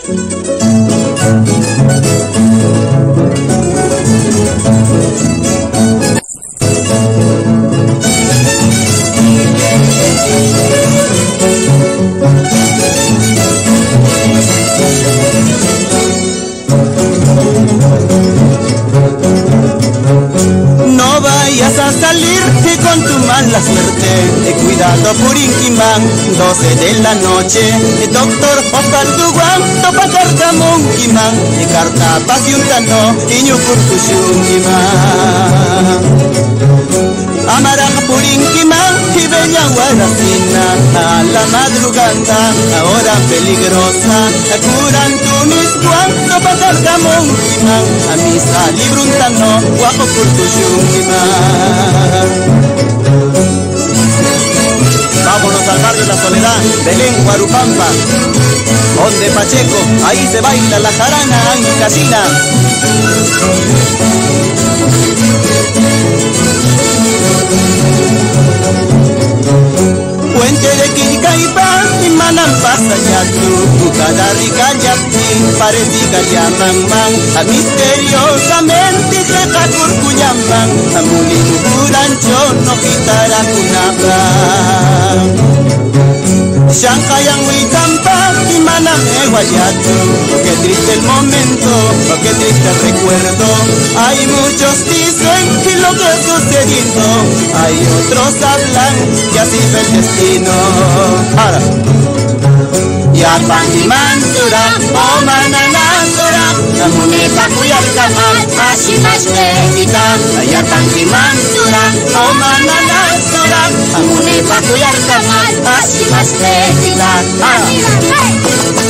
No vayas a salir con tu mala suerte, cuidado Purinquimán, 12 de la noche, doctor Osvaldo Guam, topa carcamonquimán, carta pasiuntano, iñu curtushunquimán. Amarán Purinquimán y bella guaracina, a la madrugada, hora peligrosa, curan tunis guam, topa carcamonquimán, a misa libruntano, guapo curtushunquimán. Vámonos al barrio La Soledad, Belén, Guarupampa, donde Pacheco, ahí se baila la jarana ancasina. Puente de Quilcaipá y Manampasayatu, Cucadarricayapti, parecida llaman, a misteriosamente Jecacurcuyamban, a Mulinu Curancho, no quitará Cunapa. Shankayan Huicampa y Maname Guayatu, qué triste el momento, qué triste el recuerdo. Hay muchos dicen que lo que ha sucedido, hay otros hablan que así fue el destino. Ahora. Yapandimantura, o mananasura, Namuneta Cuyarcamal, Ashimashtetita, Yapandimantura, o mananasura, Namuneta Cuyarcamal, Ashimashtetita.